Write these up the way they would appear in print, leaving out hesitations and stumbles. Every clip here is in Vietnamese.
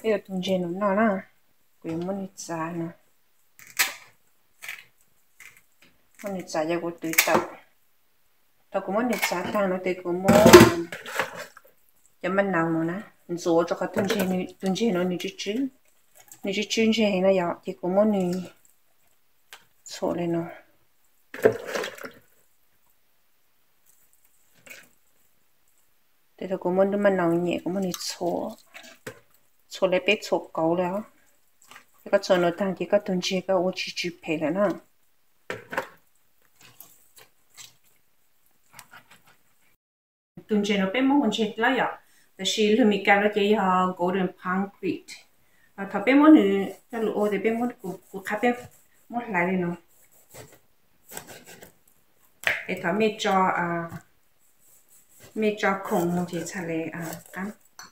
Io tungeno no na. Qui monizzano. Monizza ya ko tu ta. Ta ko monizza ta no te ko mo. Ya man nào nó nè. Rồi cho cái tungeno ni chu. Ni chu je na ya te ko mo ni. So le no. Thế là có món mà nào nhẹ có món này xô lấy bé xô cấuแล้วcái xô nó tăng cái tuần chia cái ô chỉ chụp phải là nè tuần chia nó bé món chia là yaแต่ชีลืมมีการแล้วจะยา golden pancreas ถ้าเป็นมอนนี่ถ้าลูกโอจะเป็นมอนกูคับเป็นมอนหลายเลยเนาะแต่ถ้าไม่จอไม่จอคงมันจะทะเลกัน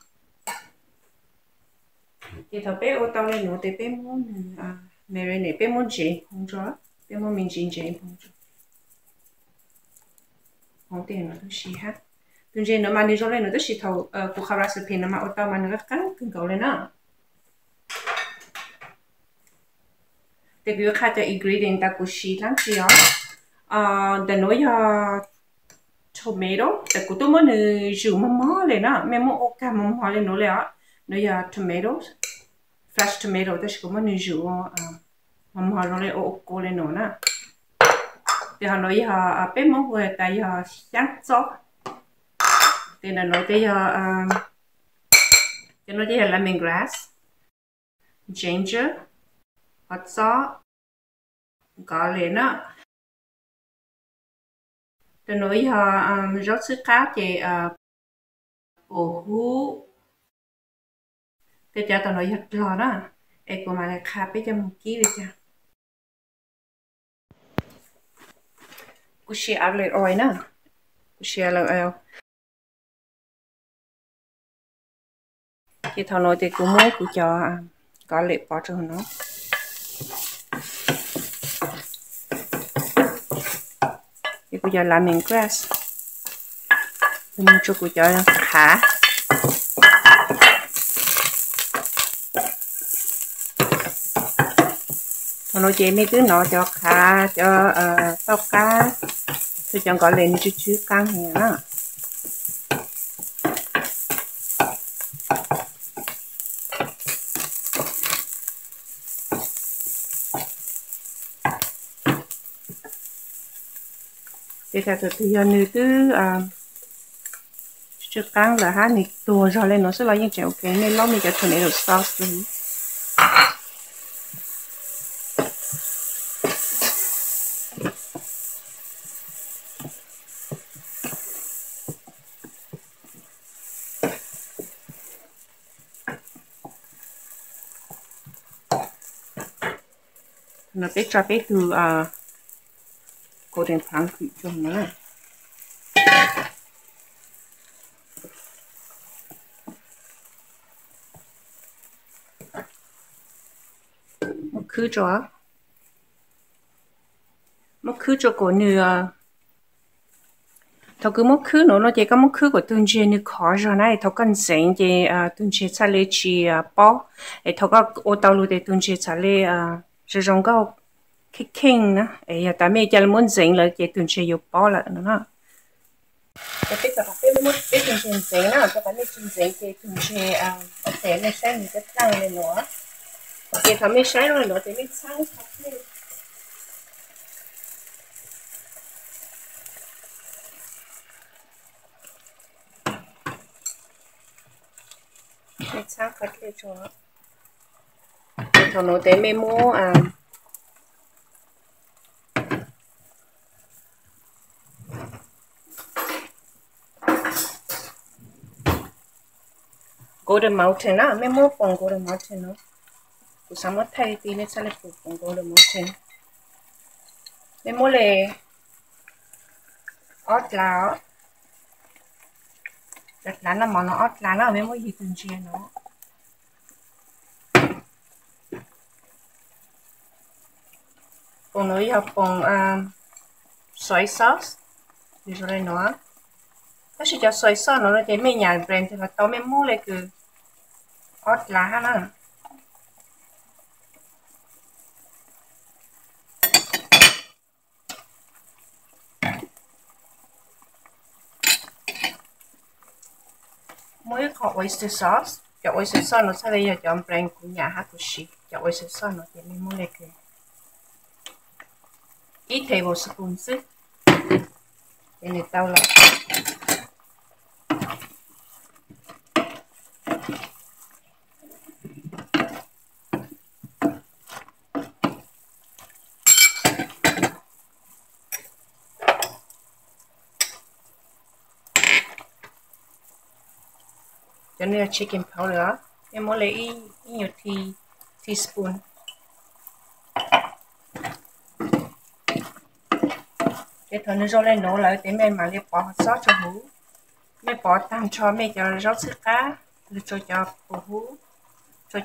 แต่ถ้าเป็นโอตอนนี้เนาะจะเป็นมอนเมริเน่เป็นมอนเจพงจ้ะเป็นมอนมินจินเจพงจ้ะของเตียนเนาะทุกชีฮะतुम जे न माने जोले न तो शिथौ को खबरा से फेन मा ओता मान का कुन गौले ना ते बियो खाता ingredient ta को शी लां चिया द नो या tomato ते को तो मन जु ममा ले ना मे मो ओका ममा ले नो ले नो या tomatoes fresh tomato ते को मन जु ममा नो ले ओ को ले नो ना ते हा नो या पे मो हो ta ya xiang zao thì là nói tới lemongrass, ginger, hot sauce, garlic á. Thì nói rau sứ cá thì bổ hú. Thì cho tao nói thật lo đó. Em cũng mà là khá bây giờ một ký đi cha. Cú xì áo lệ oi nè. Cú xì áo lệ oi. Thì thằng nói thì cũng mua của cho có lệ bỏ cho nó thì bây giờ làm mình grass thì mua cho của cho khá thằng nói chị mấy thứ nó cho khá cho tao cá thì chẳng có lên chút căng hè đó thì thật thì giờ nữ cứ chút căng là hát nịch tua rồi lên nó sẽ là những kiểu cái nên lo mình cho tomato sauce đi nó biết cho biết từ golden pancreas cho nó một khứ cho cổ như thầu cứ một khứ nó chỉ có một khứ của tuần trên như khó rồi này thầu cần dành thì tuần trên trả lệ chỉ bao để thầu có ô tàu luôn để tuần trên trả lệ sử dụng có kicking nè ấy tại mấy cái muốn dành là cái tuần trên yêu bao là nó cái bây giờ cái muốn cái tuần trên dành nào cho cái tuần dành cái tuần trên có thể mình sẽ mình cái tăng lên nữa thì thằng mình sẽ rồi nó thì mình sang lên mình sang cắt lên cho thằng nó để mình mua Golden Mountain á, mấy mua bằng Golden Mountain nó, cứ sáng mất thay tí nên sẽ là bằng Golden Mountain, mấy mua lề, ớt lá, đặt lá là món nó ớt lá là mấy mua gì từng chia nó, còn nó học bằng soy sauce, đi rồi nó. Nó sẽ cho soy sauce nó để mấy nhà brand thì là tao mấy mua lại cứ ót lá nè mỗi có oyster sauce cho oyster sauce nó sẽ lấy cho brand của nhà hát của chị cho oyster sauce nó thì mình muốn lấy cái ít tablespoon sức để người tao lại cho nên là chicken powder em muốn lấy ít nhiều teaspoon để thôi nó rồi lên nấu lại để mình mà lấy bỏ sốt cho hú mình bỏ tăng cho mình cho rau sữa cá rồi cho hú cho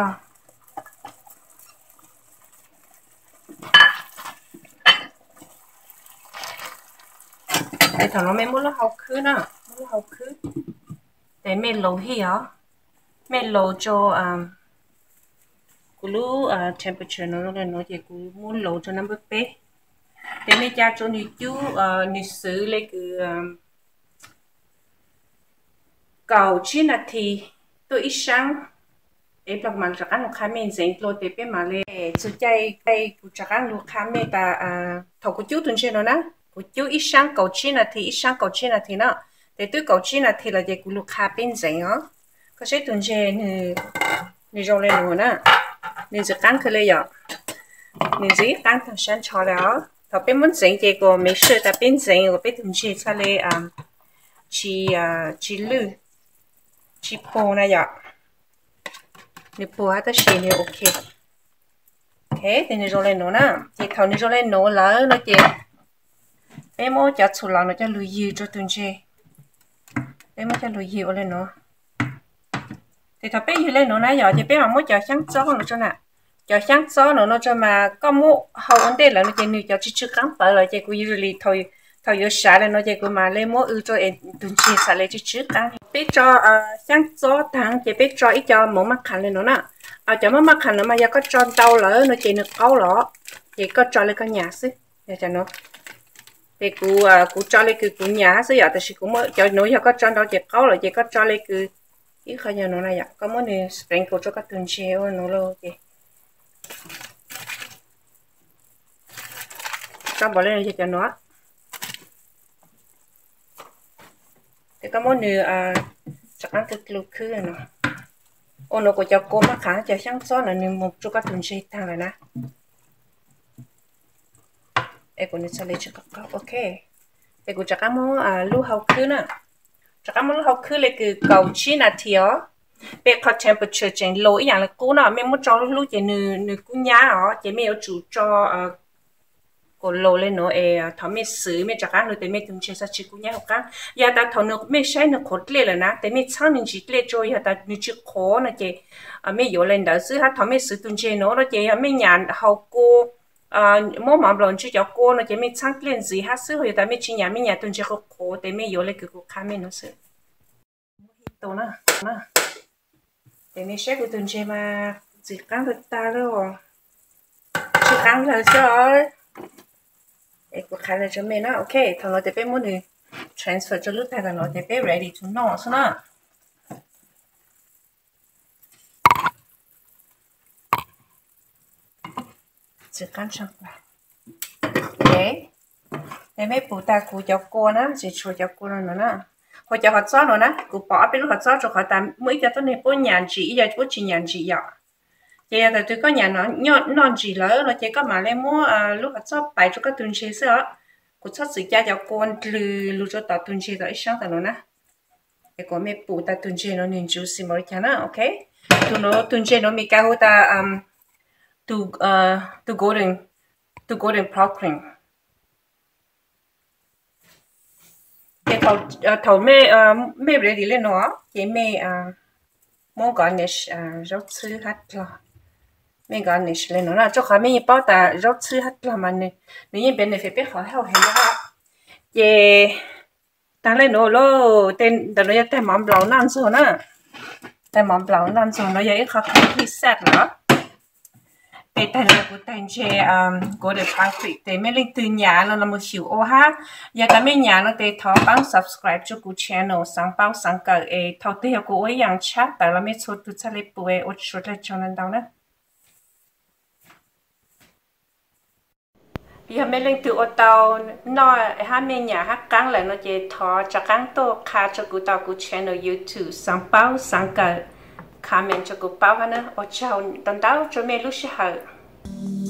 để thằng nó mình muốn nó học khứ nè muốn nó học khứ để mình lẩu hi á mình lẩu cho cú lú temperature nó lên nó thì cú muốn lẩu cho nó bớt bé để mình cha cho nữ chú nữ sử lấy cái cầu chi là thì tôi ít sáng để bằng mặt chắc ăn lúc khai mình dành lô để bên mà lên sự chạy đây của chắc ăn lúc khai mình ta thầu của chú tuần trên đó nè của chú ít sáng cầu chi là thì ít sáng cầu chi là thì nó để tôi cầu chi là thì là để của lúc khai bên dành á có sẽ tuần trên nè rồi lên rồi nè nè sẽ cắn cái này vậy nè dễ cắn thằng sáng cho đó thầu bên muốn dành thì của mấy sự ta bên dành của bên tuần trên sao lên chỉ lư chỉ po này vậy nếu po hết thì này ok thế thì này rồi lên nó nè thì thầu này rồi lên nó lỡ nó chị em muốn chặt sụt lòng nó cho lùi dư cho tuần chơi em muốn cho lùi dư lên nó thì thầu bé dư lên nó nãy giờ thì bé mà muốn chặt sáng gió nó cho nè chặt sáng gió nó cho mà có mua hậu ổn định là nó chỉ nuôi chặt chỉ cắn phải là chỉ cũng usually thôi thôi giờ xả lên nó chỉ cũng mà lên mua cho em tuần chơi xả lên chỉ cắn bé cho sáng gió thằng chỉ bé cho ít cho mỗi mắt khăn lên nó nè cho mắt khăn nó mà giờ có cho tàu lỡ nó chỉ được câu lọ chỉ có cho lên cái nhà xí để cho nó thì cụ cho lên cái nhà xí giờ thì cũng mới cho nó giờ có cho tàu chỉ câu lọ chỉ có cho lên cái ít khai nhà nó này vậy có món này sprinkle cho các tuần treo nó luôn chị cho bỏ lên cho nó thì có món này chắc ăn từ lúc khứ rồi nè ô nó có cho cô mắc khá cho sáng gió là nên một chút các tuần treo thang rồi nè em còn sẽ lấy cho các cốc ok em cũng chắc ăn món lúa hậu khứ nè chắc ăn món lúa hậu khứ lấy cái cầu chi là thiểu bé có temperature trên lốiอย่างlà cô nào mình muốn cho lúa chỉ nửa cú nhá ó chỉ mình chủ cho cổ lô lên nó thằng mình xử mình chắc ăn rồi để mình tung chia sẻ cú nhá học cá giờ ta thằng nó mình sai nó khốt lên rồi nè để mình sang mình chỉ lên cho giờ ta mình chỉ khó nó chỉ mình vô lên đó xử hát thằng mình xử tung chia nó chỉ mình nhàn học cô mỗi mà lần chỉ cho cô nó chỉ mình sang lên gì hát xử rồi ta mình chỉ nhàn mình nhàn tung chia khó để mình vô lên cái cú cá mình nó xử to nè để mình sẽ của tuần chơi mà chỉ cắn được ta rồi chỉ cắn là rồi để của khai là cho mình á ok thằng nó để bé muốn đi transfer cho lúc này là nó để bé ready to know xong nè chỉ cắn xong để mấy phụ ta của cho cô nó chỉ cho cô nó nè họ cho họ xóa nữa nè, cụ bỏ bên họ xóa cho họ tạm mỗi cái tôi này có nhàn chỉ giờ có chỉ nhàn chỉ vậy, giờ là tôi có nhà nó nhọn non chỉ lỡ nó chỉ có mà lấy mua lúc họ xóa bài cho các tuần chế sữa, cụ xóa sự cha cho con lù cho tao tuần chế rồi sáng tao nữa, để có mấy phụ ta tuần chế nó nên chú xí mới chán á, ok, tụi nó tuần chế nó mi cao ta tu golden proclaim cái thầu mẹ ready lên nó cái mẹ muốn garnish rau sư hạt là mẹ garnish lên nó là cho khá mẹ bao ta rau sư hạt là mà nếu như bên này phải biết khó hiểu hết đó cái ta lên nó lo tên đó là tên mắm lâu năm rồi nè แต่หมอเปล่านั่นส่วนเราอยากให้เขาที่เสร็จเนาะแต่เราก็แต่งเจก็ได้ฟังฟิกแต่ไม่ได้ตื่นยาเราไม่ชิวโอ้ฮะอยากจะไม่ยาเราแต่ทอปัง subscribe จุกู channel สังเป้าสังเกตทอที่เราก็ยังชัดแต่เราไม่ชดตุชะเลป่วยอดชุดเลยจนนั้นดาวนะยังไม่เล่นตัวเตาน้อยฮะเมียฮักกังเลยเราจะทอจากกังโตคาจุกูตากู channel YouTube สังเป้าสังเกตคาเมนจุกูเป้าฮะนะโอ้เจ้าตอนดาวจะไม่รู้สึกเหรอ